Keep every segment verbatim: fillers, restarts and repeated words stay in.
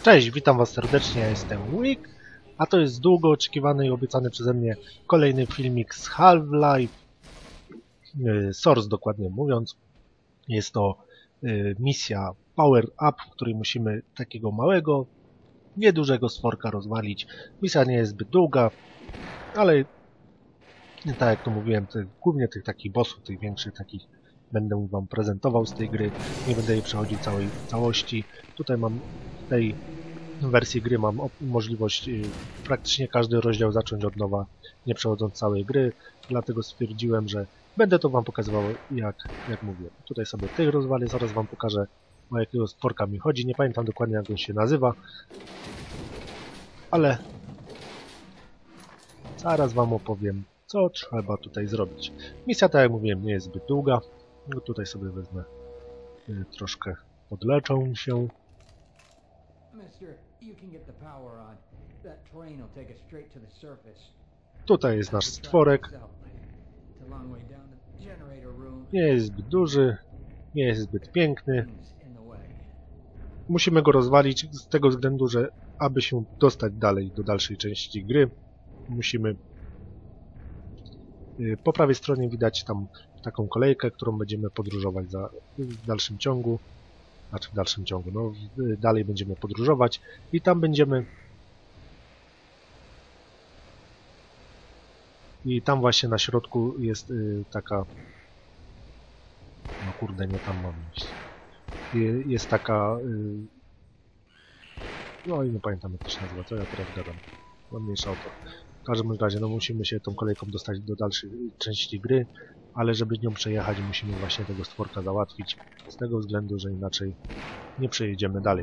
Cześć, witam was serdecznie, ja jestem Wick, a to jest długo oczekiwany i obiecany przeze mnie kolejny filmik z Half-Life Source, dokładnie mówiąc. Jest to y, misja Power Up, w której musimy takiego małego, niedużego stworka rozwalić. Misja nie jest zbyt długa, ale tak jak to mówiłem, tych, głównie tych takich bossów, tych większych takich będę wam prezentował z tej gry. Nie będę jej przechodził całej całości. Tutaj mam w tej wersji gry mam możliwość yy, praktycznie każdy rozdział zacząć od nowa, nie przechodząc całej gry, dlatego stwierdziłem, że będę to wam pokazywał jak, jak mówię. Tutaj sobie tych rozwalę, zaraz wam pokażę, o jakiego stworka mi chodzi, nie pamiętam dokładnie jak on się nazywa, ale zaraz wam opowiem, co trzeba tutaj zrobić. Misja, tak jak mówiłem, nie jest zbyt długa, no tutaj sobie wezmę yy, troszkę, podleczą się. Tutaj jest nasz stworek. Nie jest zbyt duży, nie jest zbyt piękny. Musimy go rozwalić z tego względu, że aby się dostać dalej do dalszej części gry, musimy... Po prawej stronie widać tam taką kolejkę, którą będziemy podróżować za, w dalszym ciągu. Znaczy w dalszym ciągu, no dalej będziemy podróżować i tam będziemy i tam właśnie na środku jest y, taka no kurde, nie tam mam iść. Y, jest taka y, no i nie pamiętam jak to się nazywa, co ja teraz gadam, no mniejsza o to. W każdym razie, no musimy się tą kolejką dostać do dalszej części gry, ale żeby nią przejechać, musimy właśnie tego stworka załatwić, z tego względu, że inaczej nie przejedziemy dalej.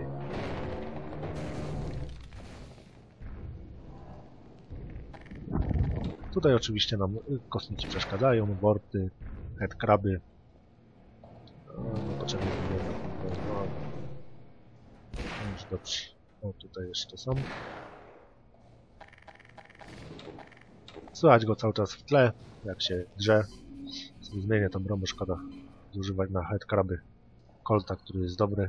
Tutaj oczywiście nam kosmici przeszkadzają, worty, headcraby. Potrzebnie no, już dobrze. O, tutaj jeszcze są. Słychać go cały czas w tle, jak się drze. Zmienię tą broń, bo szkoda zużywać na headcraby Colta, który jest dobry.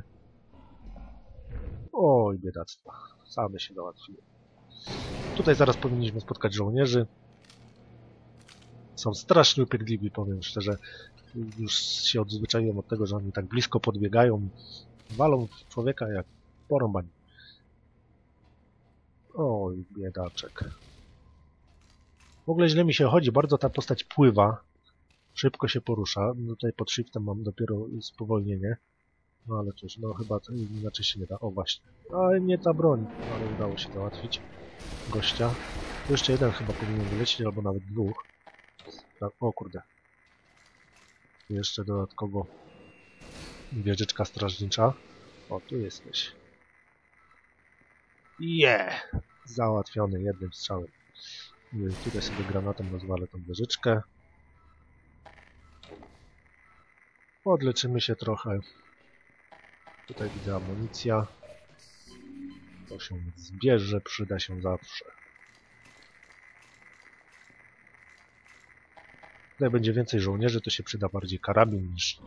Oj, biedactwo. Same się załatwiły. Tutaj zaraz powinniśmy spotkać żołnierzy. Są strasznie upierdliwi, powiem szczerze. Już się odzwyczaiłem od tego, że oni tak blisko podbiegają. Walą w człowieka jak porąbani. Oj, biedaczek. W ogóle źle mi się chodzi. Bardzo ta postać pływa. Szybko się porusza. Tutaj pod shiftem mam dopiero spowolnienie. No ale cóż, no chyba to inaczej się nie da. O właśnie. Ale nie ta broń. Ale udało się załatwić gościa. Tu jeszcze jeden chyba powinien wylecieć, albo nawet dwóch. Tak, o kurde. Tu jeszcze dodatkowo wieżyczka strażnicza. O, tu jesteś. Yeah! Załatwiony jednym strzałem. Tutaj sobie granatem rozwalę tą wieżyczkę. Odleczymy się trochę. Tutaj widzę amunicja. To się zbierze, przyda się zawsze. Tutaj będzie więcej żołnierzy, to się przyda bardziej karabin niż...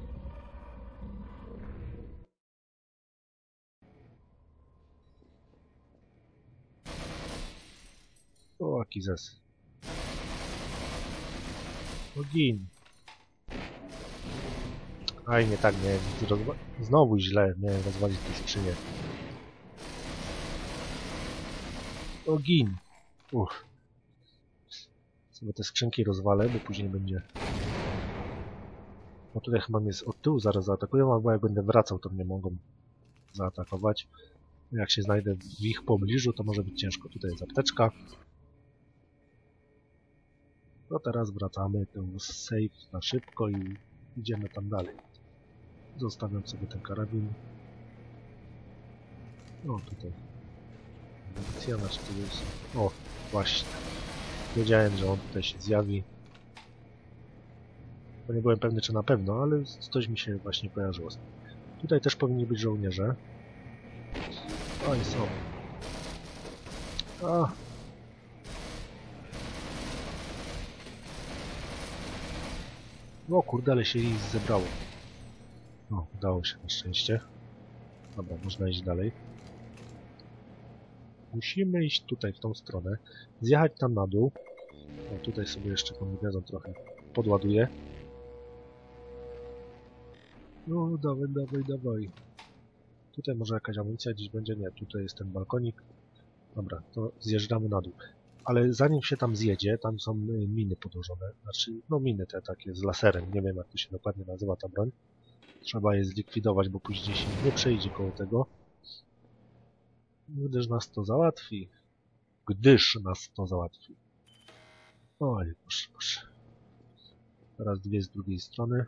O, jaki zes. Ogin. Aj, nie tak, miałem rozwa... Znowu źle, miałem rozwalić tę skrzynię. Ogin. Uff. Sobie te skrzynki rozwalę, bo później będzie... No tutaj chyba mnie od tyłu zaraz zaatakują, albo jak będę wracał, to mnie mogą zaatakować. Jak się znajdę w ich pobliżu, to może być ciężko. Tutaj jest apteczka. No teraz wracamy, ten save na szybko i idziemy tam dalej. Zostawiam sobie ten karabin. O, tutaj. Amunicja, znaczy tu jest... O, właśnie. Wiedziałem, że on tutaj się zjawi. Bo nie byłem pewny, czy na pewno, ale coś mi się właśnie kojarzyło. Tutaj też powinni być żołnierze. Oj, są. A. No kurde, ale się ich zebrało. No, udało się na szczęście. Dobra, można iść dalej. Musimy iść tutaj, w tą stronę, zjechać tam na dół. O, tutaj sobie jeszcze kombinezon trochę podładuję. No, dawaj, dawaj, dawaj. Tutaj może jakaś amunicja gdzieś będzie? Nie, tutaj jest ten balkonik. Dobra, to zjeżdżamy na dół. Ale zanim się tam zjedzie, tam są miny podłożone. Znaczy, no miny te takie z laserem. Nie wiem, jak to się dokładnie nazywa ta broń. Trzeba je zlikwidować, bo później się nie przejdzie koło tego. Gdyż nas to załatwi. Gdyż nas to załatwi. Oj, proszę, proszę. Teraz dwie z drugiej strony.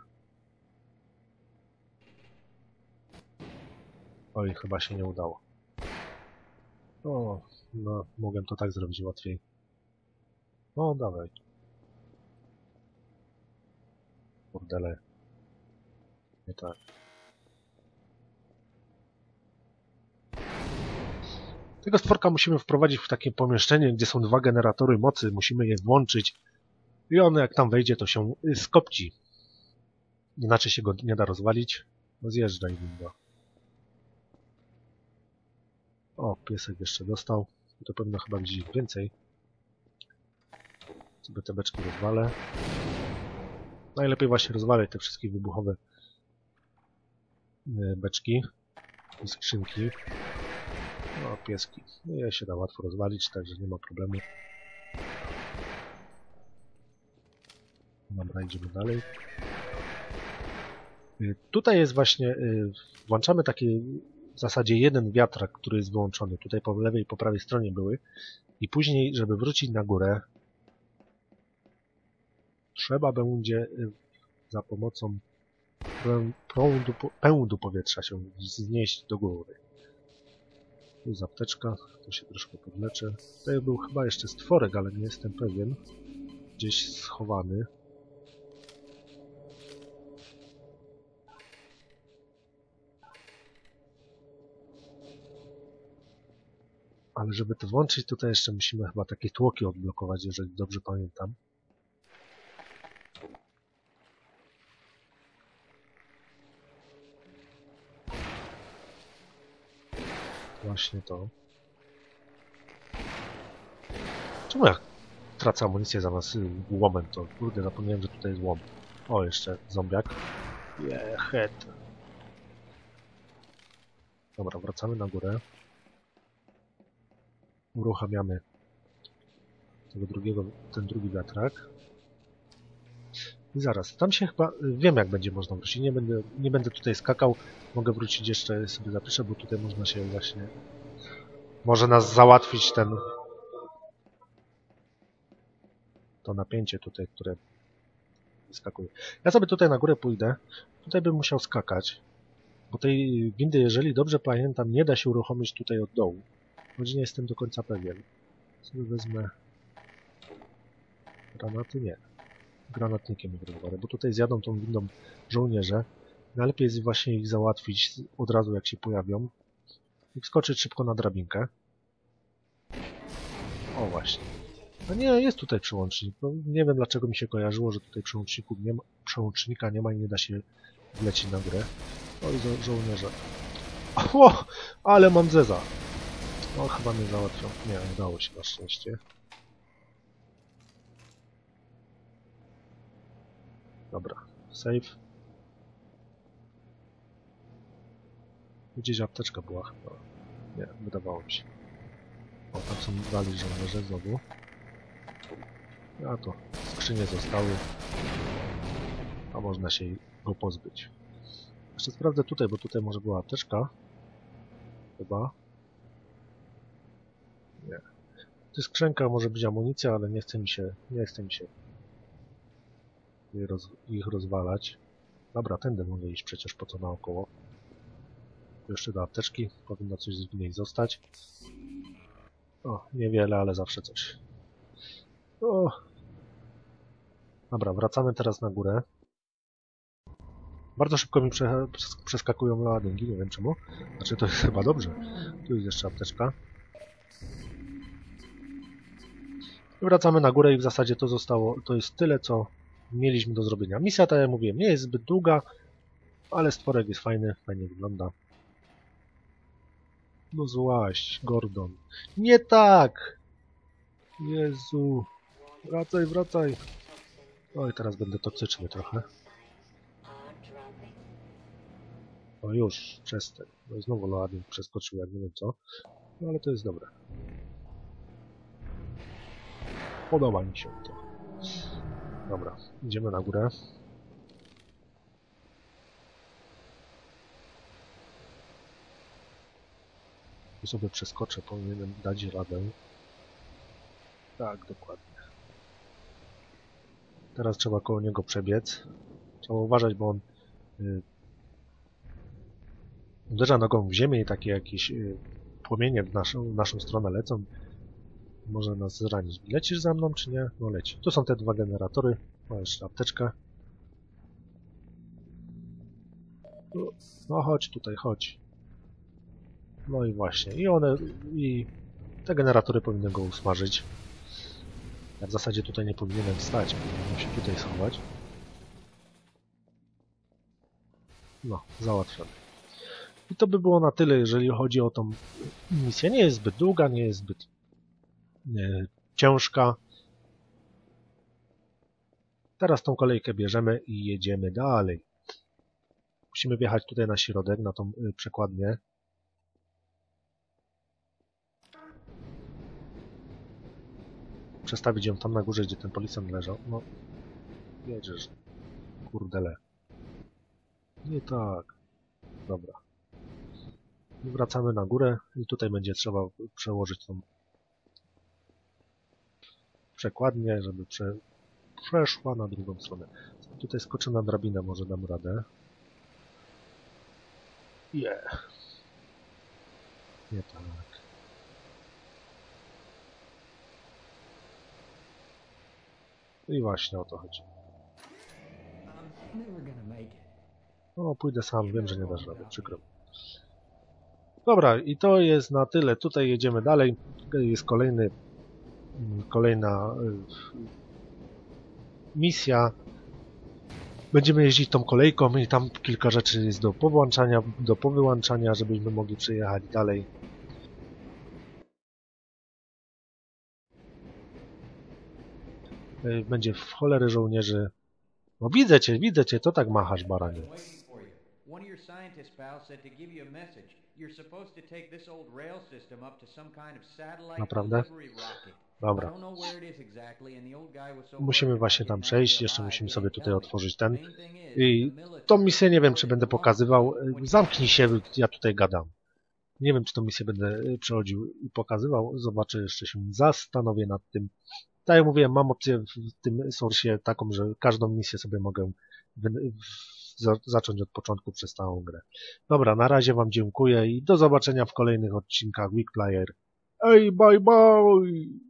Oj, chyba się nie udało. O, no, mogłem to tak zrobić łatwiej. No, dawaj. Kurdele. Nie tak. Tego stworka musimy wprowadzić w takie pomieszczenie, gdzie są dwa generatory mocy. Musimy je włączyć. I on, jak tam wejdzie, to się skopci. Inaczej się go nie da rozwalić. No zjeżdżaj, winda. O, piesek jeszcze dostał. To powinno chyba być ich więcej. Sobie te beczki rozwalę. Najlepiej właśnie rozwalać te wszystkie wybuchowe beczki i skrzynki. No, pieski. No, je się da łatwo rozwalić, także nie ma problemu. Dobra, idziemy dalej. Tutaj jest właśnie, włączamy taki w zasadzie jeden wiatrak, który jest wyłączony. Tutaj po lewej i po prawej stronie były. I później, żeby wrócić na górę, trzeba będzie za pomocą prądu, pędu powietrza się wznieść do góry. Tu jest apteczka, to się troszkę podleczę. Tutaj był chyba jeszcze stworek, ale nie jestem pewien. Gdzieś schowany. Ale żeby to włączyć, tutaj jeszcze musimy chyba takie tłoki odblokować, jeżeli dobrze pamiętam. Właśnie to. Czemu ja tracę amunicję zamiast łomem? To kurde, zapomniałem, że tutaj jest łom. O, jeszcze zombiak. Yeah, head. Dobra, wracamy na górę. Uruchamiamy tego drugiego, ten drugi wiatrak. I zaraz, tam się chyba, wiem jak będzie można wrócić, nie będę, nie będę tutaj skakał, mogę wrócić jeszcze, sobie zapiszę, bo tutaj można się właśnie, może nas załatwić ten, to napięcie tutaj, które skakuje. Ja sobie tutaj na górę pójdę, tutaj bym musiał skakać, bo tej windy, jeżeli dobrze pamiętam, nie da się uruchomić tutaj od dołu, choć nie jestem do końca pewien. Sobie wezmę granaty, nie. Granatnikiem rozwalę, bo tutaj zjadą tą windą żołnierze. Najlepiej jest właśnie ich załatwić od razu jak się pojawią i wskoczyć szybko na drabinkę. O właśnie. No nie, jest tutaj przełącznik. No, nie wiem dlaczego mi się kojarzyło, że tutaj przełączników nie ma, przełącznika nie ma i nie da się wlecieć na górę. O i żo żołnierze. O, ale mam zeza. No chyba mnie załatwią. Nie, udało się na szczęście. Dobra, save. Gdzieś apteczka była chyba. Nie, wydawało mi się. O, tam są dali żołnierze znowu. A to skrzynie zostały. A można się go pozbyć. Jeszcze sprawdzę tutaj, bo tutaj może była apteczka. Chyba. Nie. To jest skrzynka, może być amunicja, ale nie chce mi się, nie chce mi się Roz, ich rozwalać. Dobra, tędy mogę iść przecież, po co naokoło. Jeszcze do apteczki, powinno coś w niej zostać. O, niewiele, ale zawsze coś. O. Dobra, wracamy teraz na górę. Bardzo szybko mi prze, przeskakują ladynki, nie wiem czemu. Znaczy to jest chyba dobrze. Tu jest jeszcze apteczka. I wracamy na górę i w zasadzie to zostało, to jest tyle, co mieliśmy do zrobienia. Misja, tak jak mówiłem, nie jest zbyt długa, ale stworek jest fajny, fajnie wygląda. No złaś, Gordon. Nie tak! Jezu. Wracaj, wracaj. Oj, teraz będę toksyczny trochę. O już, przestań. No i znowu Loading przeskoczył, jak nie wiem co. No ale to jest dobre. Podoba mi się to. Dobra, idziemy na górę. Tu sobie przeskoczę, powinienem dać radę. Tak, dokładnie. Teraz trzeba koło niego przebiec. Trzeba uważać, bo on y, uderza nogą w ziemię i takie jakieś y, płomienie w naszą, w naszą stronę lecą. Może nas zranić. Lecisz za mną, czy nie? No leci. Tu są te dwa generatory. Ma jeszcze apteczkę. No chodź tutaj, chodź. No i właśnie. I one... I te generatory powinny go usmażyć. Ja w zasadzie tutaj nie powinienem stać. Powinienem się tutaj schować. No, załatwione. I to by było na tyle, jeżeli chodzi o tą misję. Nie jest zbyt długa, nie jest zbyt nie, ciężka. Teraz tą kolejkę bierzemy i jedziemy dalej. Musimy wjechać tutaj na środek, na tą y, przekładnię. Przestawić ją tam na górze, gdzie ten policjant leżał. No, jedziesz. Kurdele. Nie tak. Dobra. I wracamy na górę i tutaj będzie trzeba przełożyć tą przekładnię, żeby prze... przeszła na drugą stronę. Tutaj skoczę na drabinę, może dam radę. Yeah. Nie tak. I właśnie o to chodzi. No, pójdę sam, wiem, że nie dasz rady, przykro. Dobra, i to jest na tyle. Tutaj jedziemy dalej. Jest kolejny, kolejna misja. Będziemy jeździć tą kolejką i tam kilka rzeczy jest do powłączania, do powyłączania, żebyśmy mogli przejechać dalej. Będzie w cholery żołnierzy. No widzę cię, widzę cię, co tak machasz, baranie? One of your scientists, pal, said to give you a message. You're supposed to take this old rail system up to some kind of satellite Naprawdę? delivery rocket. Dobra. I don't know where it is exactly, and the old guy was so Musimy właśnie tam przejść, jeszcze musimy sobie tutaj otworzyć ten. Main thing is, I the military tą misję nie wiem, czy będę pokazywał. Zamknij się, ja tutaj gadam. Nie wiem, czy tą misję będę przechodził i pokazywał. Zobaczę, jeszcze się zastanowię nad tym. Tak jak mówiłem, mam opcję w tym sourcie taką, że każdą misję sobie mogę zacząć od początku przez całą grę. Dobra, na razie wam dziękuję i do zobaczenia w kolejnych odcinkach Weekplayer. Ej, bye bye!